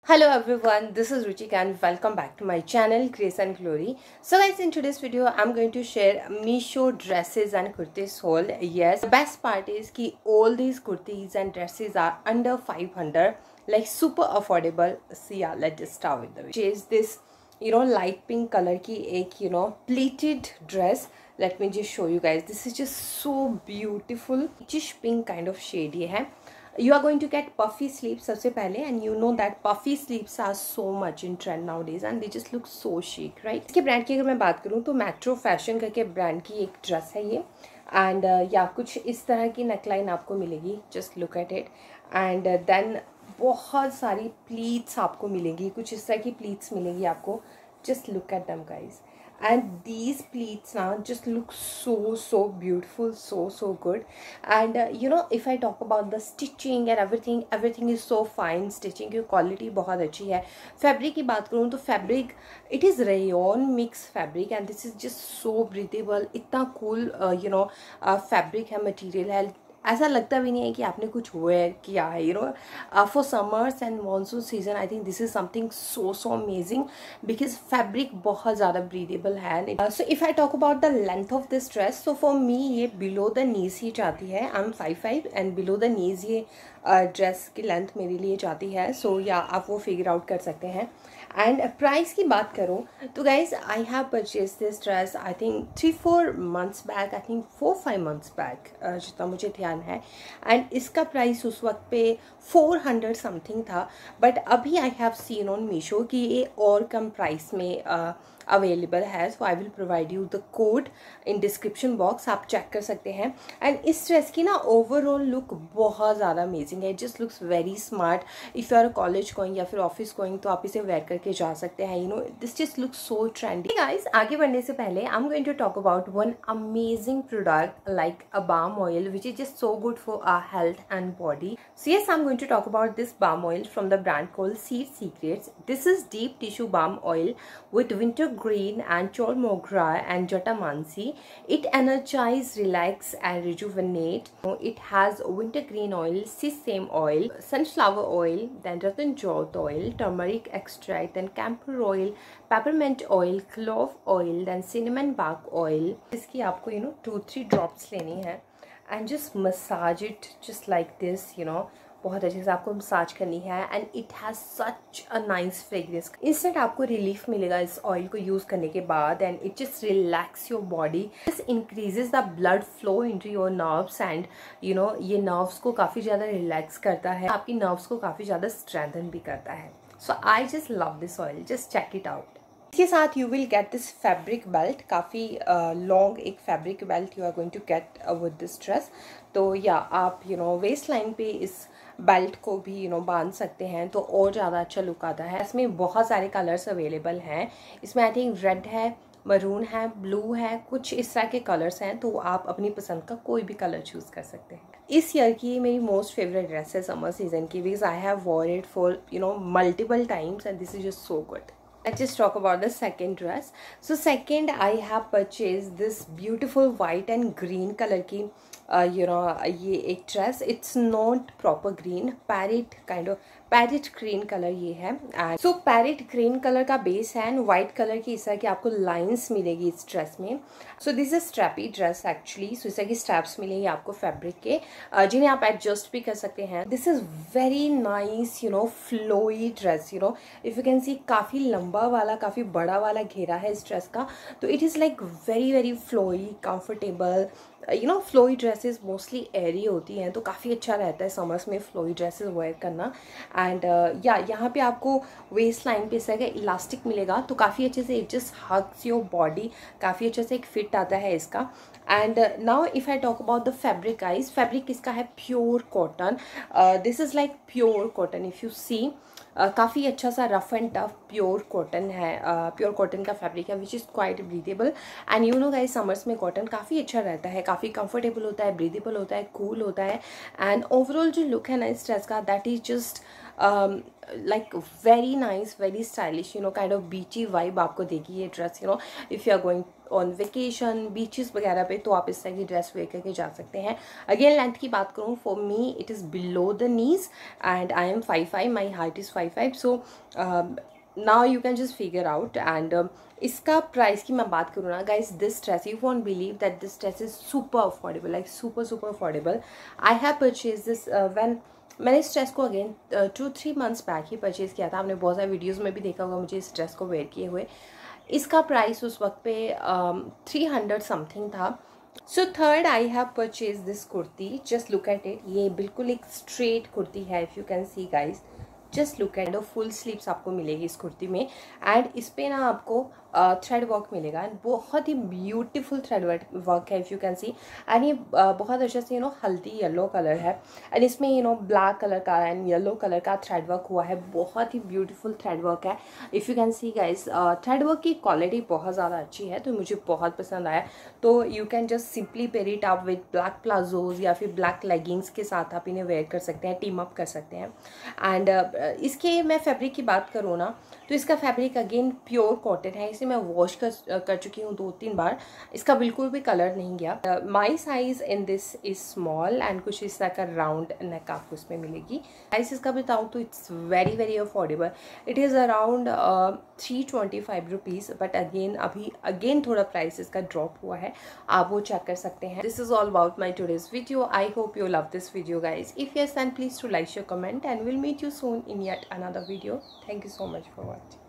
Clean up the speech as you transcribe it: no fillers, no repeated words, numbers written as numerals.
Hello everyone, this is Ruchika and welcome back to my channel Grace and Glory. So guys, in today's video I'm going to share Meesho dresses and kurtis haul. Yes, the best part is कि all these kurtis and dresses are under 500, like super affordable. So yeah, let's just start with the video. Which is this, light pink color की एक, pleated dress. Let me just show you guys. This is just so beautiful. Peachish pink kind of shade ये है. You are going to get puffy sleeves सबसे पहले, and you know that puffy sleeves are so much in trend nowadays and they just look so chic, right? इसके brand की अगर मैं बात करूँ तो मेट्रो फैशन करके ब्रांड की एक ड्रेस है ये, एंड या कुछ इस तरह की नेकलाइन आपको मिलेगी. Just look at it. And then बहुत सारी प्लीट्स आपको मिलेंगी, कुछ इस तरह की प्लीट्स मिलेंगी आपको. Just look at them guys. And these pleats now just look so beautiful, so good. And if I talk about the stitching and everything is so fine. Stitching की quality बहुत अच्छी है. Fabric की बात करूँ तो fabric it is rayon mix fabric and this is just so breathable. इतना cool fabric है, material है. ऐसा लगता भी नहीं है कि आपने कुछ वेयर किया है. For summers and monsoon season I think this is something so amazing because fabric बहुत ज़्यादा ब्रीदेबल है. So if I talk about the length of this dress, so for me ये बिलो द नीज ही जाती है. I am 5'5" and below the knees ये dress की length मेरे लिए जाती है. सो या आप वो फिगर आउट कर सकते हैं. एंड प्राइस की बात करूँ तो guys I have purchase this dress I think 3-4 months back, I think 4-5 months back, जितना मुझे ध्यान है. एंड इसका प्राइस उस वक्त पे 400 समथिंग था, बट अभी I have seen on Meesho कि ये और कम प्राइस में अवेलेबल है. So I will provide you the code in description box, आप चेक कर सकते हैं. एंड इस ड्रेस की ना ओवरऑल लुक बहुत ज़्यादा अमेजिंग है. Just looks very smart. If you are college going या फिर ऑफिस गोइंग तो आप इसे वेयर करके जा सकते हैं. This just looks so trendy. Guys, आगे बढ़ने से पहले I am going to talk about one amazing product like a balm oil which is just so good for our health and body. So yes, I'm going to talk about this balm oil from the brand called Seed Secrets. This is deep tissue balm oil with winter green and chol mogra and jatamansi. It energize, relax and rejuvenate. It has winter green oil, sesame oil, sunflower oil, then ratan jot oil, turmeric extract, then camphor oil, peppermint oil, clove oil, then cinnamon bark oil. इसकी आपको 2-3 drops लेनी है and just massage it just like this. बहुत अच्छे से आपको massage करनी है. And it has such a nice fragrance. Instant आपको रिलीफ मिलेगा इस ऑयल को यूज़ करने के बाद. And it just relax your body. This increases the blood flow into your nerves and ये नर्व्स को काफ़ी ज़्यादा रिलैक्स करता है, आपकी नर्व्स को काफ़ी ज़्यादा स्ट्रेंथन भी करता है. So I just love this oil. Just check it out. इसके साथ you will get this fabric belt. काफ़ी लॉन्ग एक fabric belt you are going to get with this dress. तो या आप वेस्ट लाइन पे इस बेल्ट को भी बांध सकते हैं तो और ज़्यादा अच्छा लुक आता है. इसमें बहुत सारे कलर्स अवेलेबल हैं. इसमें आई थिंक रेड है, मरून है, ब्लू है, कुछ इस तरह के कलर्स हैं. तो आप अपनी पसंद का कोई भी कलर चूज़ कर सकते हैं. इस ईयर की मेरी मोस्ट फेवरेट ड्रेस है समर सीजन की, because I have wore it for multiple times and this is just so good. Let's just talk about the second dress. So second, I have purchased this beautiful white and green color की ये एक dress. It's not proper green, parrot kind of parrot green colour ये है. And so parrot green colour का base है and white colour की इस तरह की आपको लाइंस मिलेगी इस ड्रेस में. So this is strappy dress actually. So इस तरह की स्ट्रैप्स मिलेंगी आपको फैब्रिक के, जिन्हें आप एडजस्ट भी कर सकते हैं. This is very nice flowy dress. If you can see काफ़ी लंबा वाला, काफ़ी बड़ा वाला घेरा है इस ड्रेस का. तो it is like very flowy, comfortable. Flowy dresses mostly airy होती हैं तो काफ़ी अच्छा रहता है समर्स में फ्लोई ड्रेसेस वेयर करना. एंड यहाँ पे आपको वेस्ट लाइन पे इस तरह का इलास्टिक मिलेगा तो काफ़ी अच्छे से it just hugs your body. काफ़ी अच्छे से एक फिट आता है इसका. And now if I talk about the fabric guys, fabric इसका है pure cotton. This is like pure cotton. If you see काफ़ी अच्छा सा rough and tough pure cotton है. प्योर कॉटन का फैब्रिक है which is quite breathable. And guys summers में cotton काफ़ी अच्छा रहता है, काफ़ी कंफर्टेबल होता है, ब्रीदेबल होता है, कूल होता है. एंड ओवरऑल जो लुक है ना इस ड्रेस का, that is just like very nice, very stylish, kind of beachy vibe आपको देगी ये dress. If you are going on vacation beaches वगैरह पे, तो आप इस तरह की ड्रेस वेयर करके जा सकते हैं। अगेन लेंथ की बात करूँ, for me it is below the knees and I am 5'5", my height is 5'5", so now you can just figure out. And इसका प्राइस की मैं बात करूँ ना guys, this dress you won't believe that this dress is super affordable, like super affordable. I have purchase this when मैंने इस dress को again 2-3 months back ही परचेज़ किया था। आपने बहुत सारे वीडियोज़ में भी देखा होगा मुझे इस ड्रेस को वेयर किए हुए। इसका प्राइस उस वक्त पे 300 समथिंग था। So third I have purchase this kurti, just look at it. ये बिल्कुल एक स्ट्रेट कुर्ती है, if you can see guys, just look at. Full sleeves आपको मिलेगी इस कुर्ती में एंड इस पर ना आपको थ्रेड वर्क मिलेगा एंड बहुत ही ब्यूटीफुल थ्रेड वर्क है, if you can see. And ये बहुत अच्छे से हल्दी येलो कलर है एंड इसमें ब्लैक कलर का एंड येलो कलर का थ्रेड वर्क हुआ है। बहुत ही ब्यूटीफुल थ्रेड वर्क है, if you can see guys. Thread work की क्वालिटी बहुत ज़्यादा अच्छी है, तो मुझे बहुत पसंद आया। तो you can just simply pair it up with black palazzos या फिर ब्लैक लेगिंग्स के साथ आप इन्हें वेयर कर सकते हैं, टीम अप कर सकते हैं। एंड इसके मैं फैब्रिक की बात करूँ ना, तो इसका फैब्रिक अगेन प्योर कॉटन है। इसे मैं वॉश कर चुकी हूँ 2-3 बार, इसका बिल्कुल भी कलर नहीं गया। My size in this is small and कुछ इस तरह का राउंड नेक आपको इसमें मिलेगी। प्राइस इसका बताऊँ तो it's very affordable, it is around 325 rupees. But again थोड़ा प्राइस इसका ड्रॉप हुआ है, आप वो चेक कर सकते हैं। This is all about my today's video. I hope you love this video guys. If yes then please to like your comment and will meet you soon in yet another video. Thank you so much for watching.